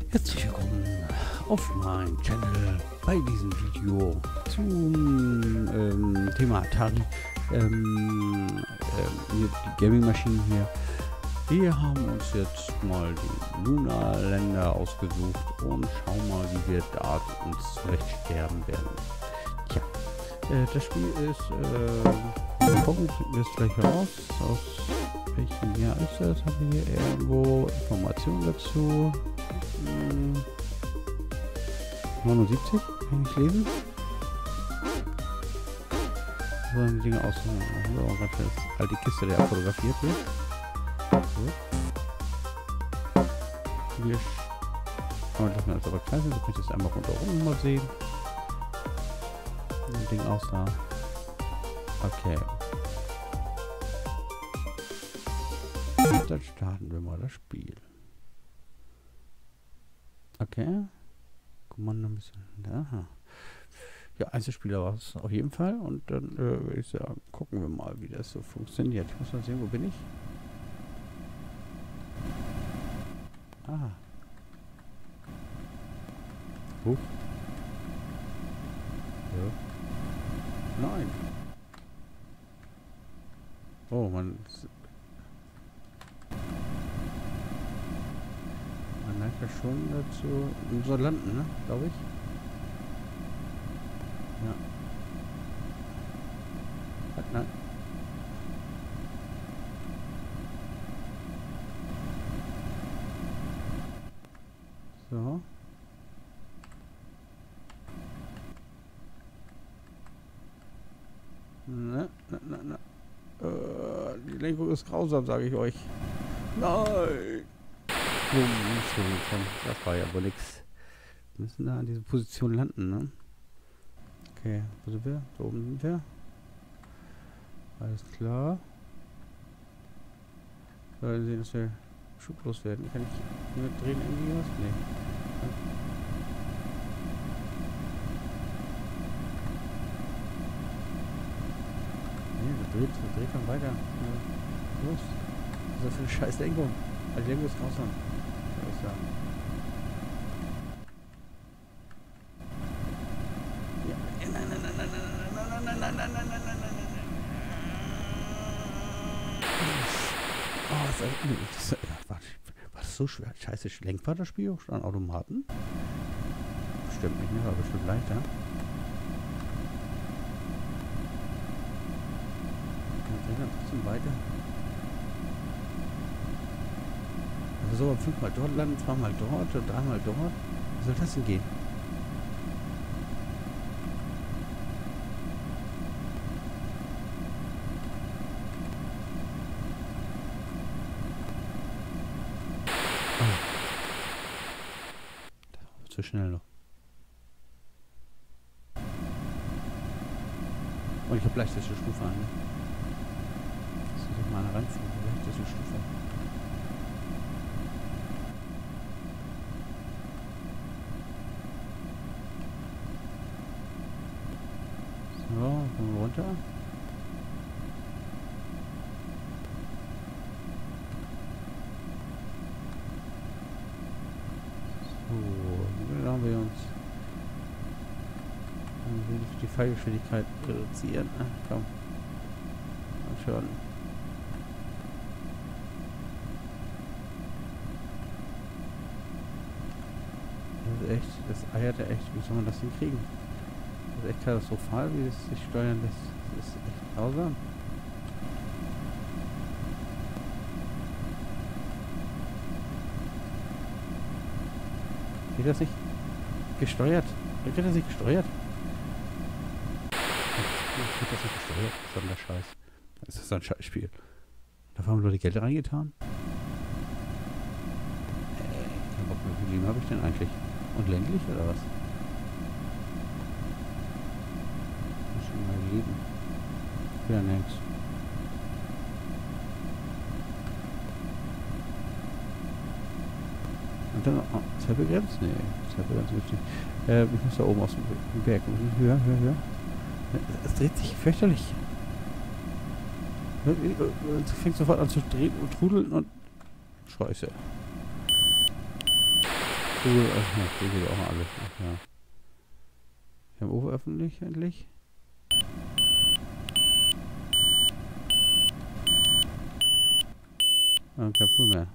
Herzlich willkommen auf meinem Channel bei diesem Video zum Thema Atari. Die Gaming-Maschinen hier. Wir haben uns jetzt mal den Lunar Lander ausgesucht und schauen mal, wie wir da uns zurecht sterben werden. Tja, das Spiel ist, mal gucken, wir es gleich raus. Aus welchem Jahr ist das? Haben wir hier irgendwo Informationen dazu? 79? Kann ich lesen? So die Dinge aus. So, ganz schön das alte Kiste, der fotografiert wird. So. Wir lassen wir das aber klein sein, so könnt ihr das einmal rundherum mal sehen. Wie das Ding aussah. Okay. Dann starten wir mal das Spiel. Okay. Kommando ein bisschen. Aha. Ja, Einzelspieler war es auf jeden Fall. Und dann würde ich sagen, gucken wir mal, wie das so funktioniert. Ich muss mal sehen, wo bin ich? Ah. Huch. Ja. Nein. Oh, man neigt ja schon dazu, so landen, ne? Glaube ich. Ja. Nein. So. Ne. Die Lenkung ist grausam, sage ich euch. Nein. Das war ja wohl nix. Wir müssen da an diese Position landen, ne? Okay, wo sind wir? Da oben sind wir. Alles klar. Wir sehen, dass wir schublos werden. Kann ich hier mit drehen irgendwie was? Nee. Nee, das dreht dann weiter. Los. Was ist das für eine scheiß Lenkung? Die Lenkung ist grausam. Soll ich sagen. War das so schwer? Scheiße, lenkbar das Spiel auch schon an Automaten? Bestimmt nicht, ne? War bestimmt leichter. Wir drehen dann trotzdem weiter. Also so 5-mal dort landen, 2-mal dort und 3-mal dort. Wie soll das denn gehen? Zu schnell noch. Und ich habe leichteste Stufe an. Ne? Das muss ich mal reinziehen. Leichteste Stufe. So, kommen wir runter. So, haben wir uns die Fallgeschwindigkeit reduzieren. Ach, komm. Mal schauen. Das ist echt, das eiert ja echt. Wie soll man das hinkriegen? Das ist echt katastrophal, wie es sich steuern lässt. Das ist echt grausam. Geht das nicht gesteuert? Wird das nicht gesteuert? Wird das nicht gesteuert? Was ist denn der Scheiß? Ist das ein Scheißspiel? Dafür haben Leute Geld reingetan? Wie viel Leben habe ich denn eigentlich? Und ländlich oder was? Muss schon mal leben. Ja, nix. Und dann, oh, ist er begrenzt? Nee, ist er begrenzt nicht. Ich muss da oben aus dem Berg. Höher. Es dreht sich fürchterlich. Es fängt sofort an zu drehen und trudeln und Scheiße. Vogel, ach ja, Vögel auch alles. Ach ja. Wir haben Ufer öffentlich endlich. Kein Fuhl mehr.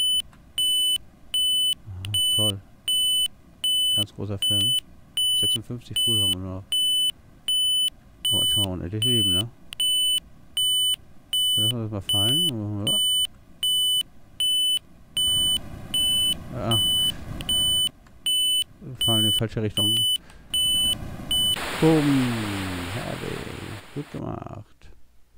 Ah, toll. Ganz großer Film. 56 Fuhl haben wir noch. Aber jetzt haben wir unendlich Leben, ne? Lassen wir das mal fallen. Ja. Wir fallen in die falsche Richtung. Bumm. Herrlich. Gut gemacht.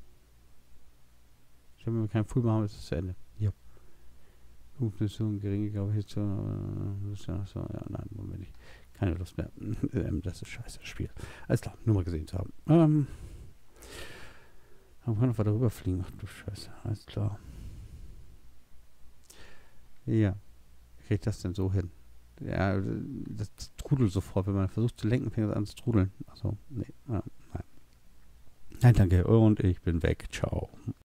Wenn wir keinen Fuhl machen, ist es zu Ende. Ja. Gut, Mission, geringe Gravitation. So, ja, nein, wollen wir nicht. Keine Lust mehr. Das ist scheiße, das Spiel. Alles klar, nur mal gesehen zu haben. Man kann einfach darüber fliegen. Ach du Scheiße, alles klar. Ja. Wie kriege ich das denn so hin? Ja, das trudelt sofort. Wenn man versucht zu lenken, fängt es an zu trudeln. Also, nee, nein. Nein, danke. Und ich bin weg. Ciao.